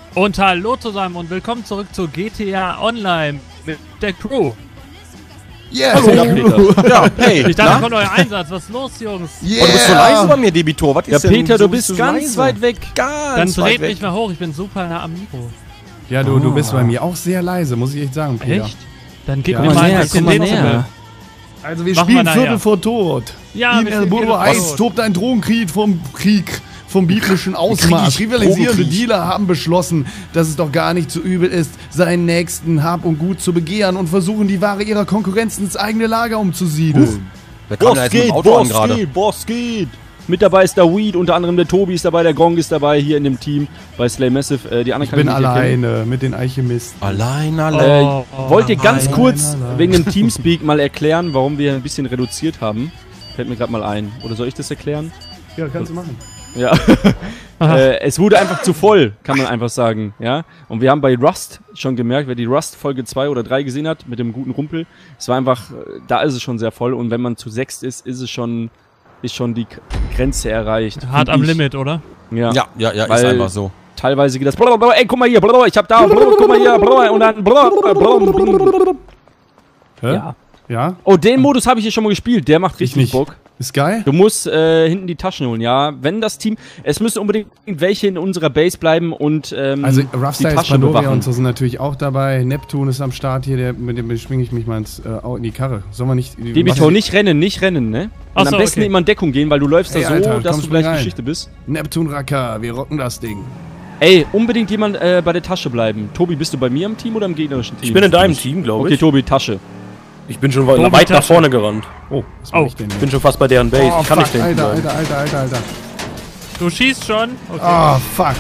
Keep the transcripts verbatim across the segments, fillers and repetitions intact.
Und hallo zusammen und willkommen zurück zu G T A Online mit der Crew. Yeah, hallo, ja, Peter. Ja, hey. Ich dachte, kommt euer Einsatz. Was ist los, Jungs? Yeah. Oh, du bist so leise bei mir, Debitor. Was Ja, ist denn Peter, so du bist ganz leise? weit weg. Ganz Dann weit dreht weg. mich mal hoch. Ich bin super nah am Mikro. Ja, du, du bist bei mir auch sehr leise, muss ich echt sagen, Peter. Echt? Dann gib Ja. mir Komm mal mal ein näher, bisschen komm mal Dezibel. näher. Also wir Machen spielen wir Viertel nachher. vor Tod. Ja, In wir El spielen Burro Viertel vor eins Tod. tobt ein Drogenkrieg vom Krieg, vom biblischen Ausmaß. Krieg, Rivalisierende Drogenkrieg. Dealer haben beschlossen, dass es doch gar nicht so übel ist, seinen Nächsten Hab und Gut zu begehren und versuchen, die Ware ihrer Konkurrenz ins eigene Lager umzusiedeln. Wer kam da jetzt mit dem Auto an gerade? geht, Boss geht. Mit dabei ist der Weed, unter anderem der Tobi ist dabei, der Gong ist dabei, hier in dem Team bei Slay Massive. Äh, die anderen Ich kann bin nicht erkennen. alleine mit den Alchemisten. Allein, Äh, allein. Oh, oh, wollt ihr ganz nein, kurz nein, nein. wegen dem Teamspeak mal erklären, warum wir ein bisschen reduziert haben? Fällt mir gerade mal ein. Oder soll ich das erklären? Ja, kannst du machen. Ja. äh, es wurde einfach zu voll, kann man einfach sagen. Ja. Und wir haben bei Rust schon gemerkt, wer die Rust Folge zwei oder drei gesehen hat, mit dem guten Rumpel, es war einfach, äh, da ist es schon sehr voll. Und wenn man zu sechst ist, ist es schon, ist schon die K Grenze erreicht. Hart Find am ich. Limit, oder? Ja. Ja, ja, ja, ist Weil- einfach so. Teilweise geht das, blablabla, ey, guck mal hier, blablabla, ich hab da, blablabla, guck mal hier, blablabla, und dann, blablabla, blablabla. Hä? Ja. Ja? Oh, den Modus habe ich hier schon mal gespielt, der macht Ich richtig nicht. Bock. Ist geil? Du musst äh, hinten die Taschen holen, ja. Wenn das Team, es müssen unbedingt welche in unserer Base bleiben und ähm, Also die Roughstyles, Tasche Pandoria bewachen. und so sind natürlich auch dabei. Neptun ist am Start hier, der, mit dem schwinge ich mich mal ins, äh, au- in die Karre. Sollen wir nicht... Debitor, nicht rennen, nicht rennen, ne? Ach Und so, am besten okay. immer in Deckung gehen, weil du läufst Ey, da so, Alter, dass komm, du spring gleich rein. Geschichte bist. Neptun Racker, wir rocken das Ding. Ey, unbedingt jemand äh, bei der Tasche bleiben. Tobi, bist du bei mir im Team oder im gegnerischen Team? Ich bin in deinem Team, glaube Okay, ich. Tobi, Tasche. Ich bin schon weit Tobi, weit nach Tasche. vorne gerannt. Oh, was Oh. mach ich denn Ich hier? bin schon fast bei deren Base. Oh, ich kann fuck, nicht denken. Alter, bleiben. Alter, Alter, Alter, Alter. Du schießt schon? Okay. Oh, fuck.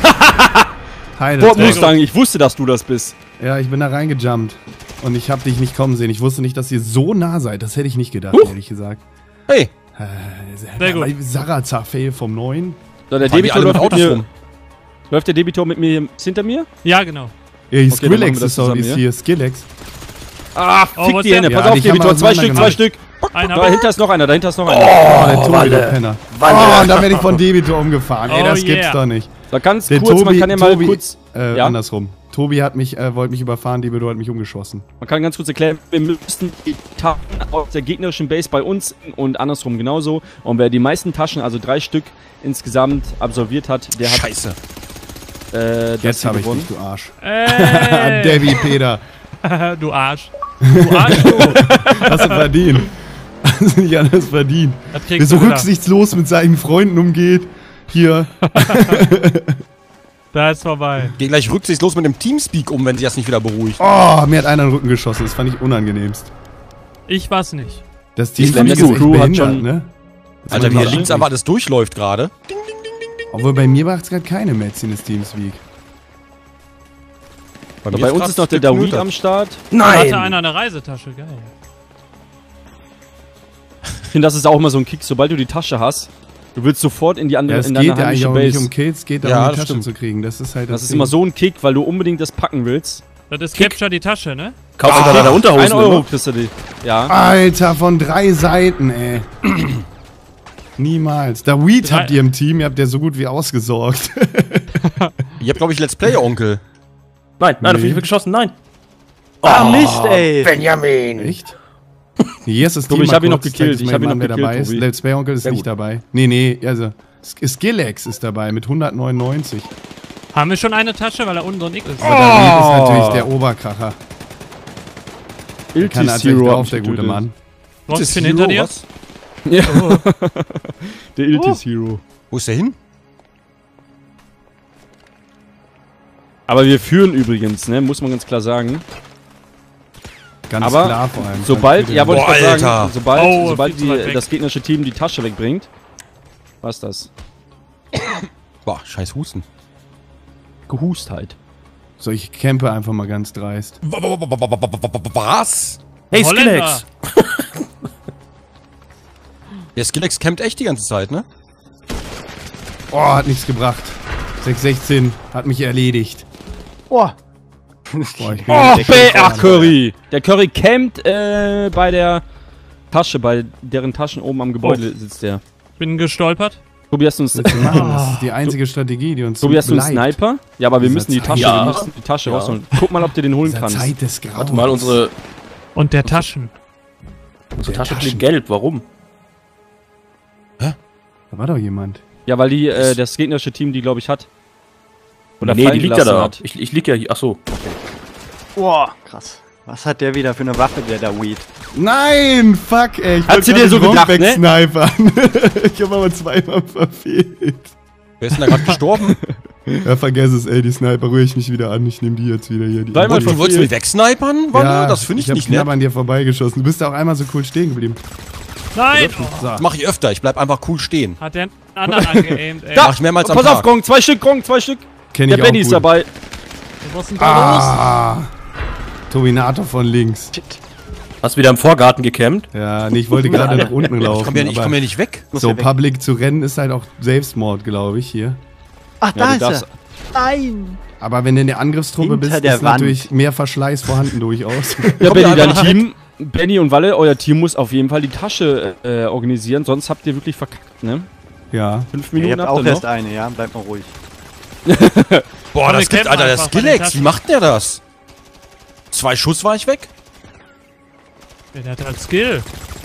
Heide, Ford sehr Mustang, ich wusste, dass du das bist. Ja, ich bin da reingejumpt. Und ich hab dich nicht kommen sehen. Ich wusste nicht, dass ihr so nah seid. Das hätte ich nicht gedacht, Huch. ehrlich gesagt. Hey, Sehr gut. Sarazar-Fail vom neuen. So, der fahren die Debitor alle mit läuft mit Autos mir. rum. Läuft der Debitor mit mir hinter mir? Ja, genau. Ja, Okay, die dann machen Skrillex wir das ist doch zusammen, ist ja? hier. Skillex. Ah, Oh, fick was die der- Hände. Ja, Pass auf, die haben Debitor, wir zwei Stück, zwei auseinandergenommen. Stück. Einer Dahinter ist noch einer, dahinter ist noch einer. Oh, der Tobi, Walle. der Penner. Walle. Oh, und dann werde ich von Debitor umgefahren. Ey, Oh, das gibt's yeah. doch nicht. Da ganz Der kurz, Tobi, man kann ja mal Tobi, kurz, Äh, Ja? andersrum. Tobi hat mich, äh, wollte mich überfahren, Debitor hat mich umgeschossen. man kann ganz kurz erklären, wir müssten die Taschen aus der gegnerischen Base bei uns und andersrum genauso. Und wer die meisten Taschen, also drei Stück insgesamt absolviert hat, der hat Scheiße. äh, das Jetzt hier habe ich gewonnen. dich, du Arsch. Ey, Debbie Peter. du Arsch. Du Arsch, du. Hast du verdient. Hast du nicht anders verdient. Das Wer kriegst so du wieder. rücksichtslos mit seinen Freunden umgeht. Hier. Da ist vorbei. Geh gleich rücksichtslos mit dem Teamspeak um, wenn sich das nicht wieder beruhigt. Oh, mir hat einer in den Rücken geschossen. Das fand ich unangenehmst. Ich war's nicht. Das Die Team ist Crew echt hat behindert, schon- ne? Alter, wie mal hier links schauen. einfach alles durchläuft gerade. Obwohl bei mir macht es gerade keine Metz in das Teamspeak. So, bei uns ist noch der Dawid am Start. Da hatte Nein! einer eine Reisetasche, geil. Ich finde, das ist auch immer so ein Kick, sobald du die Tasche hast, du willst sofort in die Ja, andere, es in geht deine ja eigentlich heimische auch nicht Base. um Kills, es geht Ja, darum, die das Taschen stimmt. zu kriegen. Das ist halt das Das ist Ding. immer so ein Kick, weil du unbedingt das packen willst. Das ist Capture die Tasche, ne? Kaufst du da deine Unterhosen? Ein Euro immer? kriegst du die. Ja. Alter, von drei Seiten, ey. Niemals. Da Weed Drei- habt ihr im Team, ihr habt ja so gut wie ausgesorgt. Ihr habt, glaube ich, Let's Play-Onkel. Nein, nein, Nee. da bin ich geschossen, nein. Ah, Mist, ey. Benjamin! Echt? Hier ist das Tobi, Team. ich mal hab ihn noch kurz, gekillt, zeig ich mal hab ihn jemand, noch wer gekillt, dabei ist. Tobi. Let's Play Onkel ist Sehr nicht gut. dabei. Nee, nee, also Sk- Skillex ist dabei mit hundertneunundneunzig. Haben wir schon eine Tasche, weil er unten drin ist? Aber der Weed ist natürlich der Oberkracher. Der kann Iltis natürlich Hero drauf, hab ich der gute getötet. Mann. Brauchst du den hinter dir? Was? Ja. Der Iltis Hero. Wo ist der hin? Aber wir führen übrigens, ne, muss man ganz klar sagen. Ganz Aber klar vor allem. Sobald, ja, wollte ich Boah, gerade sagen, Alter. sobald, Oh, sobald viel zu weit die, weg. das gegnerische Team die Tasche wegbringt, war's das. Boah, scheiß Husten. Gehust halt. So, ich campe einfach mal ganz dreist. Was? Hey, Holländer. Skillex! Der Skillex campt echt die ganze Zeit, ne? Oh, hat nichts gebracht. sechs sechzehn hat mich erledigt. Boah. Boah, ich bin Oh, echt B R gefahren. Curry! Der Curry campt äh, bei der Tasche, bei deren Taschen oben am Gebäude sitzt der. Bin gestolpert. Tobi, hast du einen, Was willst du machen? Das Ah. ist die einzige Strategie, die uns Tobi, hast du einen bleibt. Sniper? Ja, aber wir Dieser müssen die Zeit. Tasche, Ja. wir müssen die Tasche Ja. rausholen. Guck mal, ob du den holen Dieser kannst. Zeit des Grauens. Warte mal, unsere, Und der Taschen. unsere Der Tasche Taschen. klingt gelb. Warum? Da war doch jemand. Ja, weil die, äh, das gegnerische Team die, glaube ich, hat. Oder nee, die fallen liegt ja gelassen da. hat. Ich, ich lieg ja hier. Achso. Boah, krass. Was hat der wieder für eine Waffe, der da Weed? Nein, fuck, ey. Ich Hat wollte sie grad dir so den gedacht, Romp ne? wegsnipern. Ich hab aber zweimal verfehlt. Wer ist denn da gerade gestorben? Ja, vergess es, ey. Die Sniper rühre ich mich wieder an. Ich nehme die jetzt wieder hier. Die Weil man Und du wolltest mich wegsnipern, Wander? Das finde ich, ich hab nicht knapp nett. an dir vorbeigeschossen. Du bist auch einmal so cool stehen geblieben. Nein! Oh, Das mache ich öfter. Ich bleib einfach cool stehen. hat der einen anderen angeaimt, ey. Da! Mach ich mehrmals am Pass auf, Tag. Gong, zwei Stück, Gong, zwei Stück. Kenn Der ich Benny auch ist gut. dabei. Was ist denn da los? Ah. Tobinator von links. Hast du wieder im Vorgarten gecampt? Ja, nee, ich wollte gerade nach unten Ich laufen. komme ja, nicht- ich aber komm ja nicht weg. Muss so, ja weg. public zu rennen ist halt auch Selbstmord, glaube ich, hier. Ach, Ja, da du ist darfst- er. Nein. Aber wenn du in der Angriffstruppe Hinter bist, der ist Wand. natürlich mehr Verschleiß vorhanden durchaus. Ja, Komm Benny, ja dein einfach Team, Benny und Walle, euer Team muss auf jeden Fall die Tasche äh, organisieren, sonst habt ihr wirklich verkackt, ne? Ja. Fünf Ihr Minuten habt habt auch ihr erst noch. eine, ja? Bleibt mal ruhig. Boah, Komm, das wir gibt, campen Alter, der einfach bei den Skillex. Wie Taschen. macht der das? Zwei Schuss war ich weg. Ja, der hat halt Skill.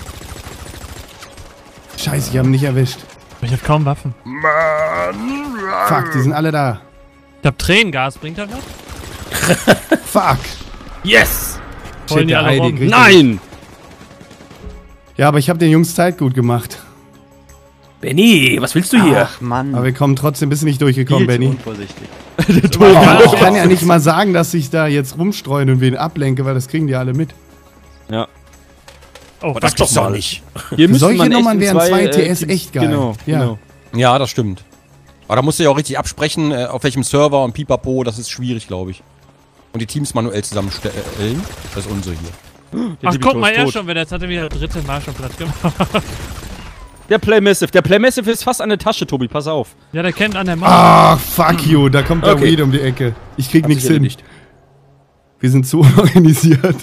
Scheiße, ich habe ihn nicht erwischt. Ich hab kaum Waffen. Fuck, die sind alle da. Ich hab Tränengas, bringt er was? Fuck. Yes! Holen Shit, die der alle Heidi rum. kriegt- Nein! Ja, aber ich habe den Jungs Zeit gut gemacht. Benny, was willst du hier? Ach, Mann. Aber wir kommen trotzdem, bist du nicht durchgekommen, Viel zu Benny. unvorsichtig. Ja, ich kann ja nicht mal sagen, dass ich da jetzt rumstreuen und wen ablenke, weil das kriegen die alle mit. Ja. Oh, Oh, das fuck. gibt's doch nicht. Hier müsste Solche man echt Nummern in wären zwei T S Teams- echt geil. Genau, Ja. genau. Ja, das stimmt. Aber da musst du ja auch richtig absprechen, äh, auf welchem Server und pipapo. Das ist schwierig, glaube ich. Und die Teams manuell zusammenstellen. Das ist unsere hier. Der Ach, Debito guck mal, ist er tot. schon wieder. Jetzt hat er wieder das dritte Mal schon platt gemacht. Der Playmassive. Der Playmassive ist fast an der Tasche, Tobi, pass auf. Ja, der kennt an der Mauer. Ah, fuck you, da kommt der Okay. Weed um die Ecke. Ich krieg Hat nichts sich hin. erledigt. Wir sind zu organisiert.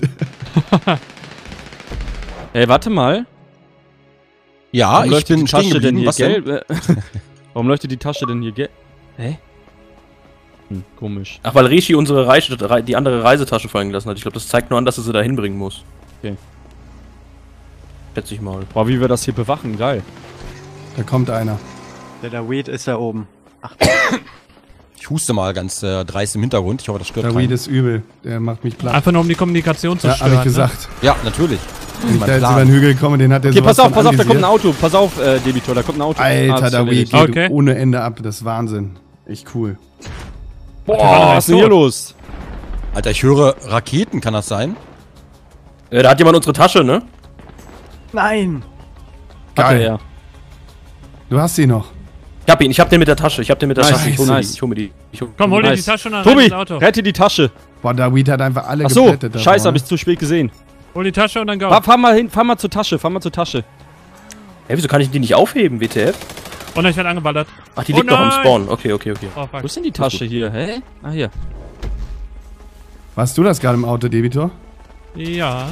Ey, warte mal. Ja, Warum ich leuchtet bin die Tasche stehen denn geblieben. hier Was denn? gelb? Äh, Warum leuchtet die Tasche denn hier gelb? Hä? Hm, komisch. Ach, weil Rishi unsere Reise, die andere Reisetasche fallen gelassen hat. Ich glaube, das zeigt nur an, dass er sie da hinbringen muss. Okay. Schätze ich mal. Boah, wie wir das hier bewachen, geil. Da kommt einer. Der da Weed ist da oben. Ach, Ich huste mal ganz äh, dreist im Hintergrund. Ich hoffe, das stört Der Weed keinen. ist übel. Der macht mich platt. Einfach nur um die Kommunikation zu Ja, stören. hab ich gesagt. Ja, natürlich. Wenn ich Mein da jetzt Plan. über den Hügel komme, den hat der Okay, sowas pass auf, von pass auf, da kommt ein anvisiert. Auto. Pass auf, äh, Debitor, da kommt ein Auto. Alter, Ah, das der ist Weed erledigt. geht Okay. ohne Ende ab. Das ist Wahnsinn. Echt cool. Boah, war was ist denn hier tot. los? Alter, ich höre Raketen, kann das sein? Äh, da hat jemand unsere Tasche, ne? nein. Hatte Geil. er. Du hast sie noch. Ich hab ihn, ich hab den mit der Tasche. Ich hab den mit der Nice, Tasche. Ich hol mir nice. die. Ich hol mir die. Ich hol Komm, hol dir die Nice. Tasche und dann rein Tobi, ins Auto. rette die Tasche. Boah, der Weed hat einfach alle Ach so, geplättet. da scheiße, vorne. hab ich zu spät gesehen. Hol die Tasche und dann go. Fahr, fahr mal hin, fahr mal zur Tasche, fahr mal zur Tasche. Hä, wieso kann ich die nicht aufheben, W T F? Und ich werde angeballert. Ach, die Oh liegt noch am nein! Spawn. Okay, okay, okay. Oh, Wo fuck. ist denn die Tasche hier? Hä? Ah, hier. Warst du das gerade im Auto, Debitor? Ja.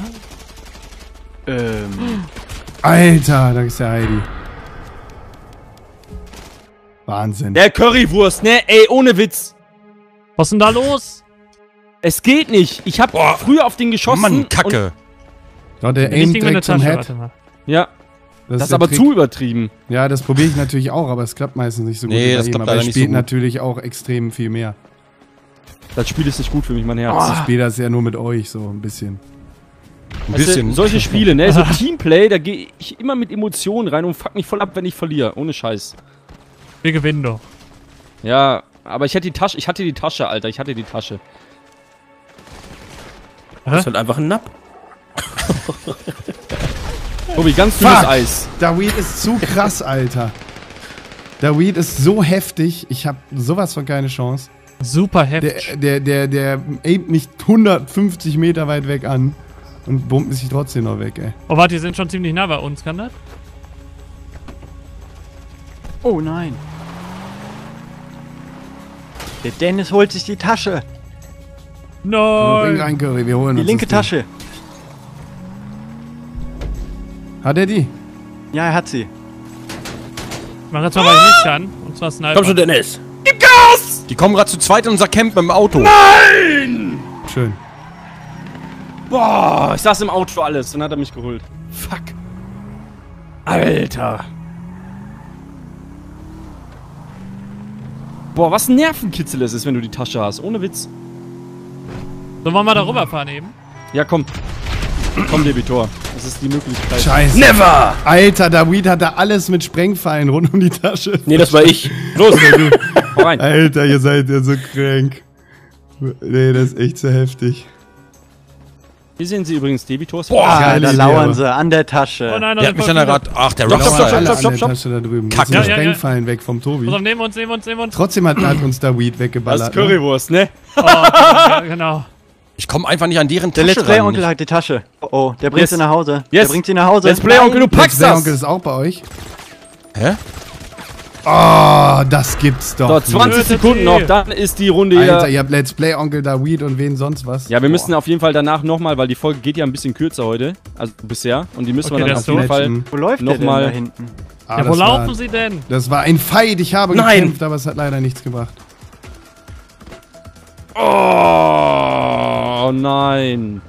Ähm. Alter, da ist der Heidi. Wahnsinn. Der Currywurst, ne? Ey, ohne Witz. Was ist denn da los? Es geht nicht. Ich hab Boah. früher auf den geschossen. Mann, Kacke. Doch, der Ich aimt ding mir eine direkt zum Tasche, Head. warte mal. Und, ja, das, ist der aber Trick. zu übertrieben. Ja, das probiere ich natürlich auch, aber es klappt meistens nicht so gut. Nee, wie bei das ihm. klappt aber leider ich nicht so spiele gut. natürlich auch extrem viel mehr. Das Spiel ist nicht gut für mich, mein Herz. Ich spiele das ja nur mit euch, so ein bisschen. Ein Weißt du, bisschen. solche Spiele, ne? So Teamplay, da gehe ich immer mit Emotionen rein und fuck mich voll ab, wenn ich verliere. Ohne Scheiß. Wir gewinnen doch. Ja, aber ich hatte die Tasche, ich hatte die Tasche, Alter, ich hatte die Tasche. Das ist halt einfach ein Napp. Tobi, ganz dünnes Fuck. Eis. Der Weed ist zu krass, Alter. Der Weed ist so heftig, ich habe sowas von keine Chance. Super heftig. Der, der, der, der aimt mich hundertfünfzig Meter weit weg an und bombt sich trotzdem noch weg, ey. Oh, warte, die sind schon ziemlich nah bei uns, kann das? Oh nein. Der Dennis holt sich die Tasche. Bring Nein. rein, Curry, wir holen Die uns linke das Tasche. Ding. Hat er die? Ja, er hat sie. mach jetzt mal, was ich nicht kann. Und zwar Sniper. Komm schon, Dennis. Die kommen gerade zu zweit in unser Camp mit dem Auto. Schön. Boah, ich saß im Auto alles. Dann hat er mich geholt. Fuck. Alter. Boah, was ein Nervenkitzel es ist, wenn du die Tasche hast. Ohne Witz. Sollen wir mal da rüberfahren eben? Ja, komm. Komm, Debitor. Das ist die Möglichkeit. Scheiße. Never! Alter, der Weed hat da alles mit Sprengpfeilen rund um die Tasche. Nee, das war ich. Los, hau rein. Alter, ihr seid ja so krank. Nee, das ist echt so heftig. Hier sehen Sie übrigens Debitors. Boah, Ja, geile da Idee, lauern aber. sie an der Tasche. Oh nein, Der hat mich dann da gerade. Ach, der Stopp, Rockstar. stopp, stopp, alle stopp, an stopp, der stopp. Tasche da drüben. Kacke. Jetzt sind Ja, ja, ja. Sprengpfeilen weg vom Tobi. Pass auf, neben uns, neben uns, neben uns. Trotzdem hat, hat uns der Weed Das weggeballert. ist Currywurst, ne? Oh, ja, genau. Ich komme einfach nicht an deren Der Tasche Let's Play ran. Onkel hat die Tasche. Oh, oh, der bringt Yes. sie nach Hause. Yes. Der bringt sie nach Hause. Let's Play Onkel, du Ne? packst Der das! Onkel ist auch bei euch. Hä? Oh, das gibt's doch. So, nicht. zwanzig Sekunden noch, dann ist die Runde Alter, hier. ihr habt Let's Play Onkel da Weed und wen sonst was. Ja, wir müssen auf jeden Fall danach nochmal, weil die Folge geht ja ein bisschen kürzer heute. Also bisher. Und die müssen Okay, wir dann das auf jeden ist Fall. Matchen. Wo läuft Noch der denn mal. da hinten? Ah, Ja, wo das laufen war, sie denn? Das war ein Fight. Ich habe Nein. gekämpft, aber es hat leider nichts gebracht. Oh nein.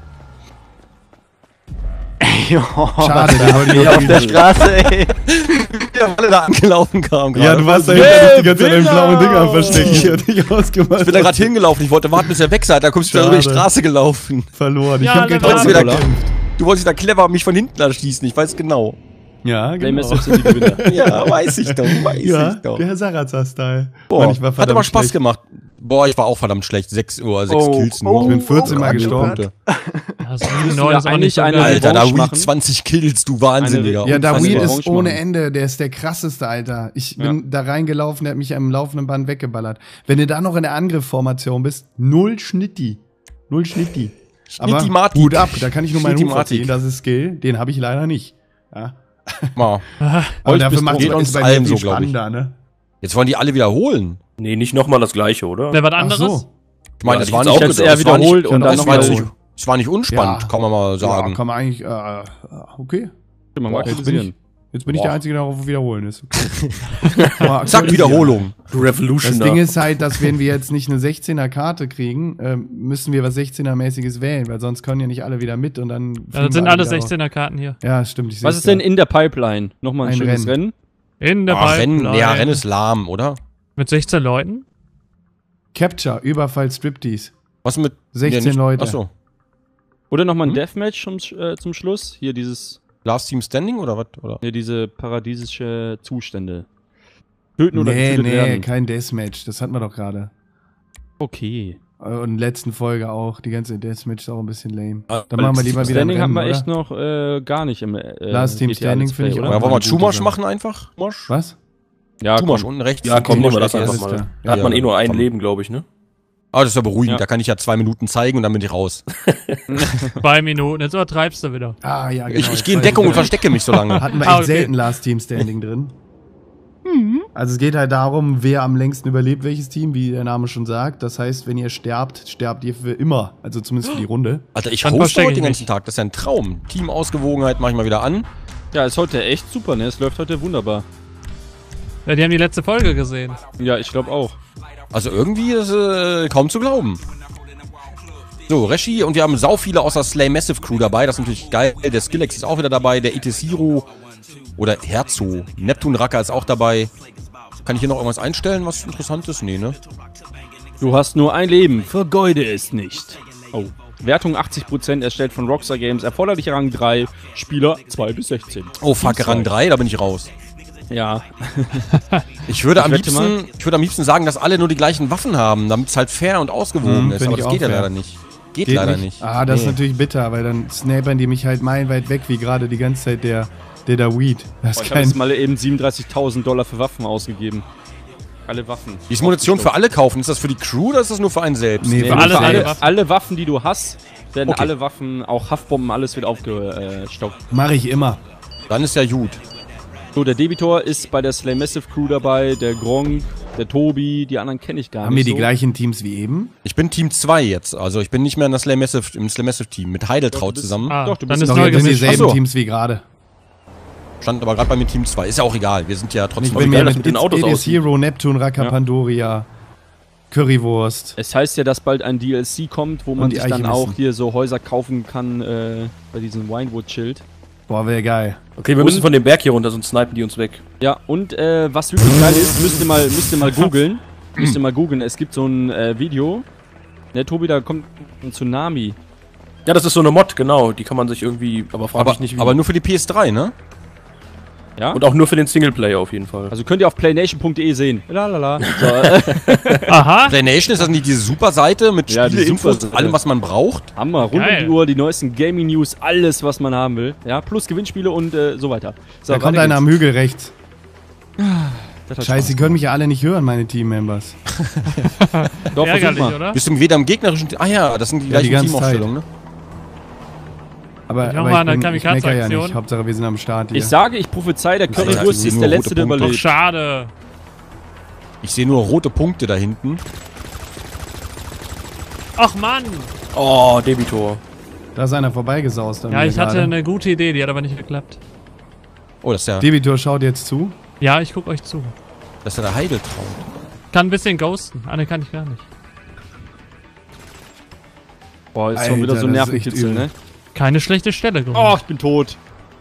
Schade, der wollte Hier ich auf der Straße, ey. Ja, alle da angelaufen kamen gerade. Ja, du warst da Wer hinter dich die ganze Zeit in den blauen Winner? Dinger versteckt. Ich hab dich ausgemacht. Ich bin da gerade hingelaufen. Ich wollte warten, bis er weg seid. Da kommst du da über die Schade. Straße gelaufen. verloren. Ich Ja, hab alle gedacht, wieder- gekämpft. Du wolltest da clever mich von hinten erschießen. Ich weiß genau. Ja, Play genau. Massive sind die Gewinner. Ja, weiß ich doch. Weiß Ja, ich doch. der Sarazar-Style. Boah, Mann, ich war hat verdammt aber Spaß schlecht. gemacht. Boah, ich war auch verdammt schlecht. sechs Uhr, sechs Oh, Kills oh, nur. Ich bin vierzehn Mal Gott, gestorben. Punkte. Also, Müssen neun wir ist auch eigentlich nicht so eine- geil. Alter, da Revanche Weed machen? zwanzig Kills, du Wahnsinniger. Ja, der Kannst du Weed eine ist Revanche ohne machen? Ende, der ist der krasseste, Alter. Ich bin Ja. da reingelaufen, der hat mich am laufenden Band weggeballert. Wenn du da noch in der Angriffsformation bist, null Schnitti. Null Schnitti. Aber Schnitti-Mati. Hut ab, da kann ich nur meinen Hut Schnitti-Mati. verziehen, das ist Skill, den habe ich leider nicht. Ja. Mal. Aber Heute dafür bist macht geht es uns bei allen mir viel so, glaub ich. spannender, ne? Jetzt wollen die alle wiederholen. Nee, nicht nochmal das gleiche, oder? Wer was Ach anderes? so. Ich meine, Ja, es ich war hätte nicht, auch Jetzt gedacht, er es war nicht, wiederholt und ja, dann das es war, war jetzt nochmal. nicht, es war nicht unspannend, Ja. kann man mal Ja, sagen. kann man eigentlich, äh, okay. Man Boah, mal jetzt bin ich, kritisieren. jetzt bin ich Boah. der Einzige, der darauf wiederholen ist. Okay. Mal Zack, aktualisieren. Wiederholung. Revolution. Das Ding ist halt, dass wenn wir jetzt nicht eine sechzehner Karte kriegen, ähm, müssen wir was sechzehner-mäßiges wählen, weil sonst können ja nicht alle wieder mit und dann. Ja, fliegen das sind wir alle wieder sechzehner Karten hier. raus. Ja, stimmt. Ich Was seh's ist denn da. in der Pipeline? Nochmal ein, Ein schönes Rennen. In der Ah, Rennen, Pipeline. ja, Rennen ist lahm, oder? Mit sechzehn Leuten? Capture, Überfall, Striptease. Was mit sechzehn nee, nicht- Leute. Achso. Oder nochmal ein Hm? Deathmatch zum, Sch- äh, zum Schluss. Hier dieses, Last Team Standing oder was? Oder? hier diese paradiesische Zustände. Töten oder Nee, getötet nee, werden. kein Deathmatch. Das hatten wir doch gerade. Okay. Und in der letzten Folge auch. Die ganze Deathmatch ist auch ein bisschen lame. Ah, Dann machen wir lieber wieder ein Standing haben Rennen, wir echt oder? noch äh, gar nicht im äh, Last Team G T A Standing Let's finde ich Play, auch. oder? Ja, wollen wir eine gute Chumash Sache. machen einfach? Mosch? Was? Ja, Chumash komm. unten rechts. Ja, komm, nehmen wir das Chumash einfach ist- mal. klar. Da hat man Ja, eh nur ein komm. Leben, glaube ich, ne? Ah, das ist ja beruhigend. Ja. Da kann ich ja zwei Minuten zeigen und dann bin ich raus. Zwei Minuten, jetzt übertreibst du wieder. Ah, ja, genau. ich ich gehe in Deckung und verstecke mich so lange. Hatten wir Ah, echt okay. selten Last Team Standing drin. Also es geht halt darum, wer am längsten überlebt, welches Team, wie der Name schon sagt. Das heißt, wenn ihr sterbt, sterbt ihr für immer. Also zumindest für die Runde. Alter, ich Dann hoste verstecke heute den ich ganzen Tag. Das ist ja ein Traum. Teamausgewogenheit mache ich mal wieder an. Ja, ist heute echt super, ne? Es läuft heute wunderbar. Ja, die haben die letzte Folge gesehen. Ja, ich glaube auch. Also irgendwie ist äh, kaum zu glauben. So, Reshi und wir haben sau viele aus der Slay Massive Crew dabei. Das ist natürlich geil. Der Skillex ist auch wieder dabei. Der Itesiro oder Herzo. Neptun Racker ist auch dabei. Kann ich hier noch irgendwas einstellen, was interessant ist? Nee, ne? Du hast nur ein Leben, vergeude es nicht. Oh. Wertung achtzig Prozent, erstellt von Rockstar Games, erforderlicher Rang drei, Spieler zwei bis sechzehn. Oh, fuck, Team Rang zwei. drei, da bin ich raus. Ja. Ich würde, Ich am wette liebsten, ich würde am liebsten sagen, dass alle nur die gleichen Waffen haben, damit es halt fair und ausgewogen Mhm, ist. find Aber ich das auch geht ja fair. leider nicht. Geht, leider nicht. Ah, das ist Nee. natürlich bitter, weil dann snapern die mich halt meilenweit weg, wie gerade die ganze Zeit der, der da Weed. Das Boah, ist ich habe kein... jetzt mal eben siebenunddreißigtausend Dollar für Waffen ausgegeben. Alle Waffen. Die ist Munition für alle kaufen. Ist das für die Crew oder ist das nur für einen selbst? Nee, Nee, für für alle- alle, alle alle, Waffen. alle Waffen, die du hast, werden Okay. alle Waffen, auch Haftbomben, alles wird aufgestockt. Mache ich immer. Dann ist ja gut. So, der Debitor ist bei der Slay Massive Crew dabei, der Gronk, der Tobi, die anderen kenne ich gar Haben wir nicht die so. gleichen Teams wie eben? Ich bin Team zwei jetzt. Also ich bin nicht mehr in der Slay Massive, im Slay Massive Team. Mit Heideltraut Doch, du bist- zusammen. Ah, Doch, du dann bist ist Doch, neu ihr sind gemischt. dieselben Ach so. Teams wie gerade. Stand aber gerade bei mir Team zwei. Ist ja auch egal. Wir sind ja trotzdem... Ich bin mir geil, dass mit mit den Autos It is aussieht. Hero, Neptune, Raka Ja. Pandoria, Currywurst. Es heißt ja, dass bald ein D L C kommt, wo man die sich dann Alchemisten. auch hier so Häuser kaufen kann äh, bei diesem Winewood-Schild. Boah, wäre geil. Okay, wir müssen von dem Berg hier runter, sonst snipen die uns weg. Ja, und äh, was wirklich geil ist, müsst ihr mal, müsst ihr mal googeln. müsst ihr mal googeln. Es gibt so ein äh, Video. Ne, Tobi, da kommt ein Tsunami. Ja, das ist so eine Mod, genau. Die kann man sich irgendwie, aber frag Aber, mich nicht wie. aber nur für die P S drei, ne? Ja? Und auch nur für den Singleplayer auf jeden Fall. Also könnt ihr auf playnation punkt de sehen. Lalala. So, Aha. PlayNation, ist das nicht diese super Seite mit Ja, die Spiele-Infos, Superseite. allem, was man braucht? Hammer, rund Geil. um die Uhr, die neuesten Gaming-News, alles, was man haben will. Ja, plus Gewinnspiele und äh, so weiter. So, Da kommt weiter einer am geht's. Hügel rechts. Das hat Scheiße, Spaß die können mich ja alle nicht hören, meine Team-Members. gemacht. Doch, versuch Ärgerlich, mal. oder? Bist du wieder im gegnerischen... Ah ja, das sind die Ja, die gleichen ganze Teamaufstellungen, ne? Aber, Ich mach aber mal ich, eine bin, ich mecker ja Kamikaze-Aktion. nicht. Hauptsache, wir sind am Start hier. Ich sage, ich prophezei, der Ja, Currywurst die ist sehen der nur Letzte, der rote Punkte. Doch überlebt. schade. Ich sehe nur rote Punkte da hinten. Ach Mann. Oh, Debitor. Da ist einer vorbeigesaust. an Ja, mir ich hatte gerade. eine gute Idee, die hat aber nicht geklappt. Oh, das ist ja, Debitor schaut jetzt zu. Ja, ich guck euch zu. das ist ja der Heideltraum. Kann ein bisschen ghosten. Ah, ne, kann ich gar nicht. Boah, ist schon wieder Alter, so ein das ist echt Nervenkitzel, übel. ne? Keine schlechte Stelle Oh, gemacht. ich bin tot.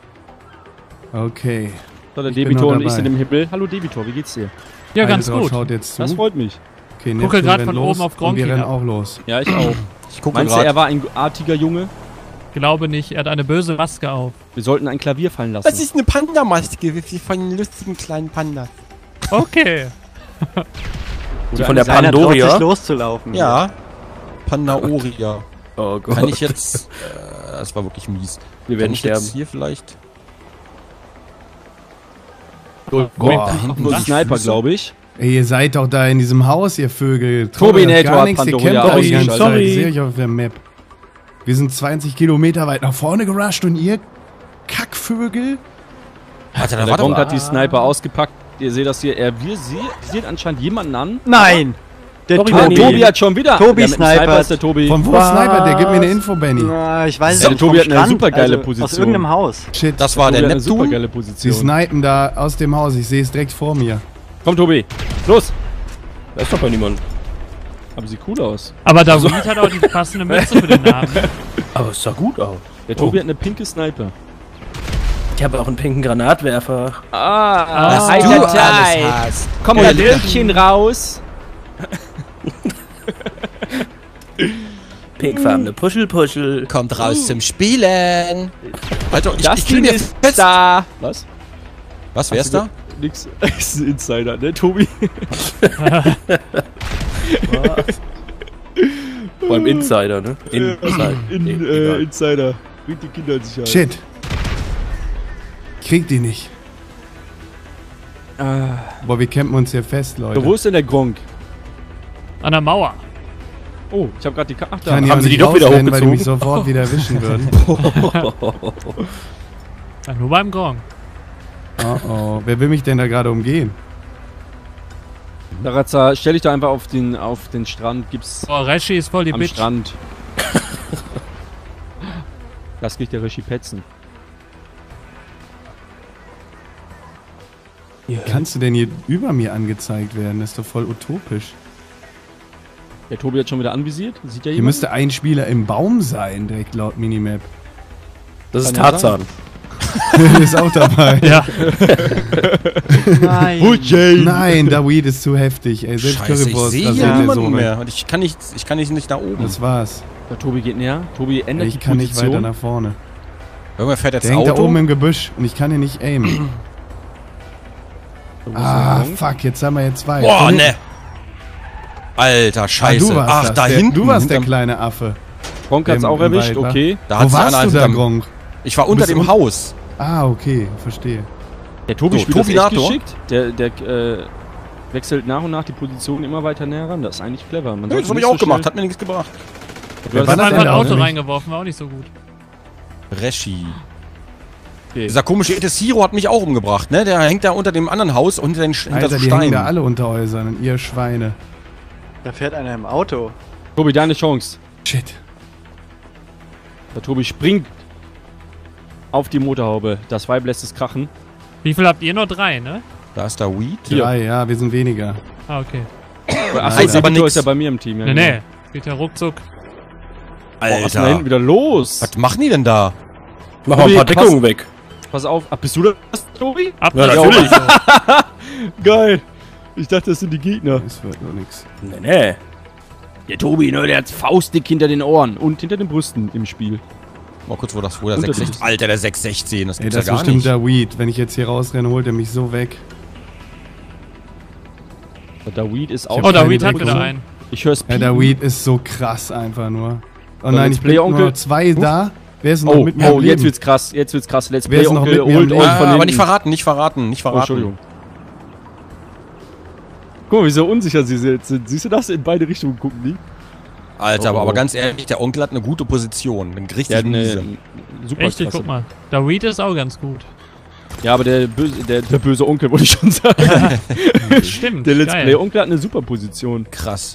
Okay. So, der Ich bin Debitor noch und ich dabei. sind im Himmel. Hallo Debitor, wie geht's dir? Ja, ganz Heideltraum gut. schaut jetzt zu. Das freut mich. Okay, Gucke Neptun grad rennt von los oben auf und Gronki wir rennen ab. auch los. Ja, ich auch. Ich gucke Meinst du, er gerade. war ein artiger Junge? Glaube nicht, er hat eine böse Maske auf. Wir sollten ein Klavier fallen lassen. ist eine Panda-Maske, wie von den lustigen kleinen Pandas. Okay. Die von der Keiner traut sich Pandoria. loszulaufen. Ja. Pandaoria. Oh Gott. Kann ich jetzt... Äh, das war wirklich mies. Wir Kann werden ich sterben. jetzt hier vielleicht... Boah. Da hinten Nur die Sniper, Füße. glaube ich. Ey, ihr seid doch da in diesem Haus, ihr Vögel. Turbinator Gar nichts, ihr Pandoria kämpft doch die ganze ausgeschaltet. Zeit. Ich sehe euch auf der Map. Wir sind zwanzig Kilometer weit nach vorne gerusht und ihr Kackvögel? Alter, da Der war Gronk doch... hat die Sniper ausgepackt. Ihr seht das hier. Er wir sie- visiert anscheinend jemanden an. Nein! Der Doch, Ah, Tobi. Tobi hat schon wieder. Tobi Ja, mit dem snipert. Sniper ist der Tobi. Von wo Was? Sniper? Der gibt mir eine Info, Benny. Na, ich weiß Der nicht. Tobi vom hat eine Strand, supergeile also Position. Aus irgendeinem Haus. Shit. Das war Tobi der hat eine Neptun. supergeile Sie Position. snipen da aus dem Haus. Ich sehe es direkt vor mir. Komm, Tobi. Los. Da ist doch bei niemand. Aber sieht cool aus. Aber David hat auch die passende Mütze für den Namen. Aber es sah gut aus. Der Tobi hat eine pinke Sniper. Ich habe auch einen pinken Granatwerfer. Ah, Was alter du Teil. alles hast. Komm, Ja, Radierchen raus. Pinkfarbene Puschel-Puschel. Kommt raus zum Spielen. Alter, ich, Das ich kill Ding mir ist fest. da. Was? Was, wer ist da? Nix. ist ein Insider, ne, Tobi? Beim Insider, ne? Inside. In, Nee, äh, egal. Insider. Bringt die Kinder in Sicherheit. Shit. Kriegt die nicht. Ah. Boah, wir campen uns hier fest, Leute. Wo ist denn der Gronk? An der Mauer. Oh, ich habe gerade die Karte. Ach, da. Kann Haben auch sie die nicht doch wieder rausrennen, weil die mich hochgezogen? sofort wieder erwischen würden. Ja, nur beim Gong. Oh oh. Wer will mich denn da gerade umgehen? Darazza, stell dich da einfach auf den, auf den Strand. Gibt's Boah, Reshi ist voll die am Bitch. Strand. Lass mich der Regie petzen. Wie kannst du denn hier über mir angezeigt werden? Das ist doch voll utopisch. Der Tobi hat schon wieder anvisiert. Sieht ja Hier jemand? müsste ein Spieler im Baum sein, direkt laut Minimap. Das ist Kann ja Tarzan. Ist auch dabei. Ja. Nein. Nein, der Weed ist zu heftig. Ey, selbst Scheiße, ich Currywurst sehe rasiert hier der niemanden so mehr. Und ich kann nicht, ich kann nicht, nicht nach oben. Das war's. Der Tobi geht näher. Tobi ändert Ich die kann nicht Position. weiter nach vorne. Irgendwer fährt jetzt Der hängt da Auto. oben im Gebüsch und ich kann hier nicht aimen. Da muss Ah, der Gronk. fuck, jetzt haben wir hier zwei. Boah, Von ne. hinten- Alter, Ah, scheiße. du warst Ach, das. da der, hinten. Du warst der hinterm- kleine Affe. Gronk hat's Im- auch im erwischt, Wald, wa? okay. Da hat Wo sich warst einer du da, hinterm- Gronk? Ich war unter bist dem un- Haus. Ah, okay, verstehe. Der Tobi So, spielt das echt Tobinator. geschickt. Der, der äh, wechselt nach und nach die Position immer weiter näher ran. Das ist eigentlich clever. Man Ja, sollte das hab ich nicht auch so gemacht, schnell- hat mir nichts gebracht. Du Wer hast war Ich das hab denn einfach ein da, Auto oder nicht? reingeworfen, war auch nicht so gut. Reschi. Okay. Dieser komische Etes Hero hat mich auch umgebracht, ne? Der hängt da unter dem anderen Haus und hinter den Sch- hinter Alter, so die hängen da Steinen. alle unter Häusern und ihr Schweine. Da fährt einer im Auto. Tobi, deine Chance. Shit. Der Tobi springt auf die Motorhaube. Das Weib lässt es krachen. Wie viel habt ihr? Nur drei, ne? Da ist der Weed. Drei, ja, wir sind weniger. Ah, okay. Achso, Heißt aber aber nix. ist ja bei mir im Team. Ja, Nee, genau. nee. Geht ja ruckzuck. Boah, was ist denn da Alter. hinten wieder los? Was machen die denn da? Mach mal ein Tobi, paar pass- Deckungen weg. Pass auf. Ach, bist du das, Tobi? Ab Ja, nach natürlich. Hause. Geil. Ich dachte, das sind die Gegner. Das wird nur nix. Nee, nee. Der Tobi, ne, der hat Faustdick hinter den Ohren und hinter den Brüsten im Spiel. Mal kurz, wo das, wo der Und das sechs sechzehn. ist- Alter, der sechs sechzehn, das Ey, gibt's das ist ja gar bestimmt nicht. der Weed. Wenn ich jetzt hier rausrenne, holt er mich so weg. Der Weed ist auch... hab Oh, der keine Weed hat Deckung. wieder einen. Ich hör's Ja, piepen. der Weed ist so krass einfach nur. Oh So, nein, Let's ich bin Play Onkel. nur zwei da. Wer ist noch Oh, mit mir am oh, Leben? jetzt wird's krass, jetzt wird's krass. Let's Wer Play ist noch Onkel mit mir am holt Leben? euch Ah, von aber hinten. nicht verraten, nicht verraten, nicht Oh, verraten. Entschuldigung. Guck mal, wie so unsicher sie jetzt sind. Siehst du das? In beide Richtungen gucken die. Alter, Oh, aber, oh. aber ganz ehrlich, der Onkel hat eine gute Position. Eine richtig Der hat miese. eine super Richtig, Klasse. guck mal. Der Weed ist auch ganz gut. Ja, aber der böse, der, der böse Onkel, wollte ich schon sagen. Stimmt. Der Let's geil. Play Onkel hat eine super Position. Krass.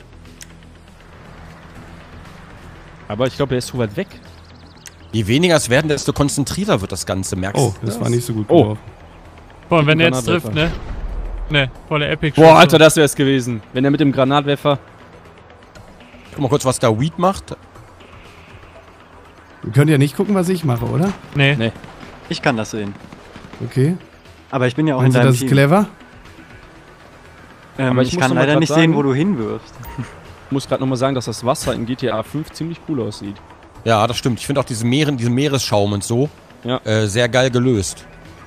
Aber ich glaube, er ist zu weit weg. Je weniger es werden, desto konzentrierter wird das Ganze, merkst Oh, du? das war nicht so gut Oh. geworfen. Boah, und wenn er jetzt Granatwerfer. trifft, ne? Ne, volle Epic. Boah, Alter, das wär's gewesen. Wenn er mit dem Granatwerfer... Guck mal kurz, was der Weed macht. Ihr könnt ja nicht gucken, was ich mache, oder? Nee. Nee. Ich kann das sehen. Okay. Aber ich bin ja auch Meinst in du, deinem das ist Team. clever? Ähm, Aber ich ich muss kann noch mal leider grad nicht sagen- sehen, wo du hinwirfst. Ich muss gerade nochmal sagen, dass das Wasser in G T A fünf ziemlich cool aussieht. Ja, das stimmt. Ich finde auch diese Meeren, diesen Meeresschaum und so Ja. äh, sehr geil gelöst.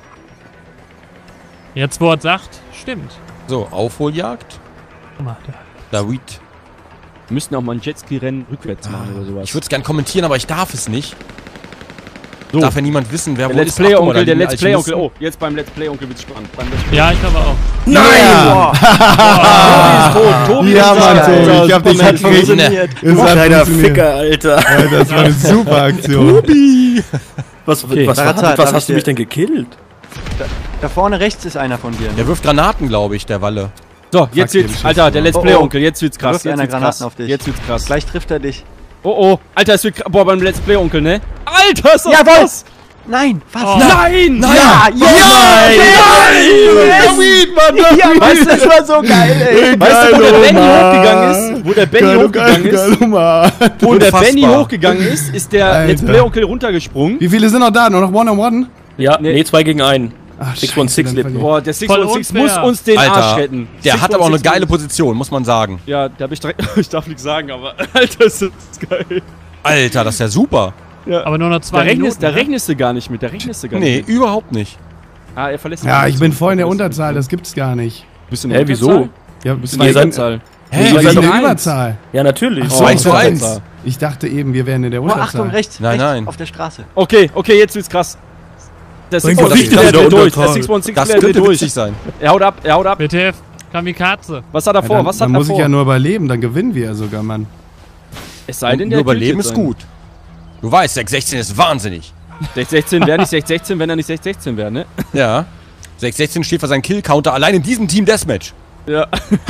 Jetzt, wo er sagt, stimmt. So, Aufholjagd. Guck mal, der- Der Weed. Wir müssten auch mal ein Jetski-Rennen rückwärts machen oder sowas. Ich würde es gern kommentieren, aber ich darf es nicht. So. Darf ja niemand wissen, wer Der wo Let's ist. Play Ach, guck mal, Onkel, da der liegen Let's Play Onkel. Alchemisten. Oh, jetzt beim Let's Play Onkel wird's spannend. Beim Let's Play Ja, ich glaube auch. Nein! Tobi Ja, ist Mann, da, Tobi, Alter. ich hab dich Superman. gekriegt. Funktioniert. Es Du hat kleiner funktioniert. Ficker, Alter. Alter, das war eine super Aktion. Was, Okay. was, Sarah, was, darf was ich hast du dir- mich denn gekillt? Da vorne rechts ist einer von dir. Der wirft Granaten, glaube ich, der Walle. So, jetzt Fuck, wird's, den Alter, der Let's Oh, Play oh. Onkel, jetzt wird's krass. Wirft Jetzt einer wird's Granaten krass. auf dich. Jetzt wird's krass. Gleich trifft er dich. Oh, oh, Alter, es wird krass. Boah, beim Let's Play Onkel, ne? Alter, ist das Jawohl! krass. Nein, was? Oh. Nein! Ja, ja, Der Weed, Mann, der Weed. Weißt du, das war so geil, ey. Weißt du, wo der Geil, Benny Oma. hochgegangen ist? Wo der Benny Geil, hochgegangen geil, ist? geil, Oma. Wo der Unfassbar. Benny hochgegangen ist, ist der Alter. Let's Play Onkel runtergesprungen. Wie viele sind noch da? Nur noch One-on-One? Ja, Nee. nee, zwei gegen einen. Ach, six one six dann lebt verlieren. noch. Boah, der six Voll one six unfair. muss uns den Arsch Alter, retten. der hat aber auch eine geile Position. Position, muss man sagen. Ja, da hab ich direkt. Ich darf nichts sagen, aber Alter, ist das geil. Alter, das ist ja super. Ja. Aber nur noch Da zwei rechnest, Minuten. da ne? rechnest du gar nicht mit, da rechnest du gar Nee, nicht. überhaupt nicht. Ah, er verlässt Ja, mich. ich bin voll in der Unterzahl, das gibt's gar nicht. Bist du in Hä, der wieso? Unterzahl? Ja, Bist du zwei in der gegen- Überzahl? Hey, ihr wir seid sind in doch der eins. Überzahl. Ja, natürlich. Ach so, so, eins zu ich eins. dachte- Ich dachte eben, wir wären in der Oh, Unterzahl. Achtung, rechts, Nein, rechts, nein. auf der Straße. Okay, okay, jetzt wird's krass. Der Bring six one das six nicht Player in der dreht durch. Unterzahl. Der six one six Das Player dreht könnte durch. witzig sein. Er haut ab, er haut ab. B T F, Kamikaze. Was hat er Ja, vor? dann Was hat dann er muss vor? ich ja nur überleben, dann gewinnen wir ja sogar, Mann. Es sei denn, Nur der überleben killt ist jetzt einen. gut. Du weißt, sechs sechzehn ist wahnsinnig. sechs sechzehn wäre nicht sechs sechzehn, wenn er nicht sechs sechzehn wäre, ne? Ja. sechs sechzehn steht für seinen Kill-Counter allein in diesem Team Deathmatch. Ja.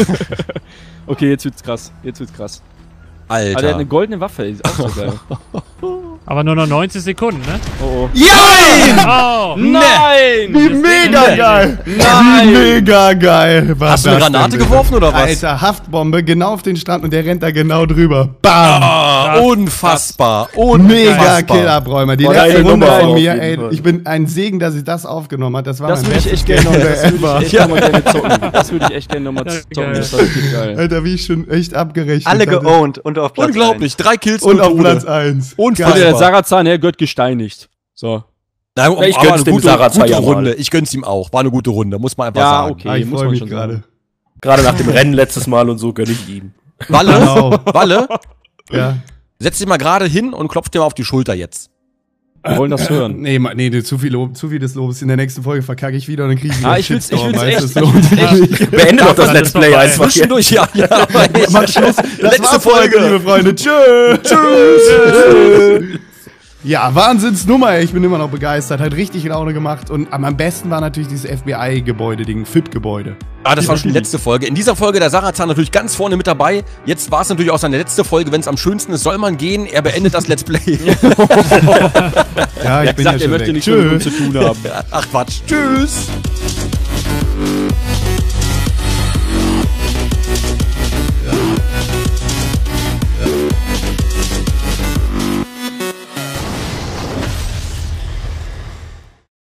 Okay, jetzt wird's krass. Jetzt wird's krass. Alter. Aber der hat eine goldene Waffe, ist auch so geil. Aber nur noch neunzig Sekunden, ne? Oh, oh. Oh! Nein! Wie mega geil! Nein! Mega geil! War Hast du eine das Granate denn bitte? geworfen oder was? Alter, Haftbombe genau auf den Strand und der rennt da genau drüber. Bam! Ah, unfassbar. Mega Unfassbar. Killerabräumer. Die Boah, letzte geile Runde Nummer von auf mir, jeden ey, Fall. ich bin ein Segen, dass ich das aufgenommen hat. Das war Das mein würde ich bestes echt gerne noch, Game das würde ich ever. echt noch mal gerne zocken. Das würde ich echt gerne noch mal Ja, zocken. geil. Das war richtig geil. Alter, wie ich schon echt abgerechnet Alle hatte. geowned und auf Platz Unglaublich. Drei Kills Und null auf Tode. Platz eins. Unfassbar. Und der Sarazan, er gehört gesteinigt. So. Na, Ja, ich aber gönn's eine dem gute, Sarazar gute ja mal. Runde. Ich gönn's ihm auch. War eine gute Runde, muss man einfach Ja, sagen. okay. Ah, ich muss freue man mich schon gerade. sagen. Gerade nach dem Rennen letztes Mal und so gönn ich ihm. Walle, Genau. Walle, Ja. setz dich mal gerade hin und klopf dir mal auf die Schulter jetzt. Wir wollen das hören. Nee, ma- nee, nee, zu viel, Lob, zu viel des Lobes. In der nächsten Folge verkacke ich wieder und dann kriege ich wieder Ah, ich will's- ich Shitstorm, will's weißt echt- du, das lohnt sich nicht. Beende doch das Dann Let's ist Play vorbei. einfach jetzt. Zwischendurch, ja, ja. aber echt. Mach Schluss. Das Letzte war's Folge. heute, liebe Freunde. Tschüss. Tschüss. Ja, Wahnsinnsnummer, ey. Ich bin immer noch begeistert. Hat richtig Laune gemacht. Und am am besten war natürlich dieses F B I-Gebäude-Ding, F I B-Gebäude. Ah, das war schon die letzte Folge. In dieser Folge der Sarazan natürlich ganz vorne mit dabei. Jetzt war es natürlich auch seine letzte Folge. Wenn es am schönsten ist, soll man gehen. Er beendet das Let's Play. Ja, ich Er bin hat gesagt, ja er schon möchte weg. nichts mehr mit uns Tschüss. zu tun haben. Ach Quatsch. Tschüss.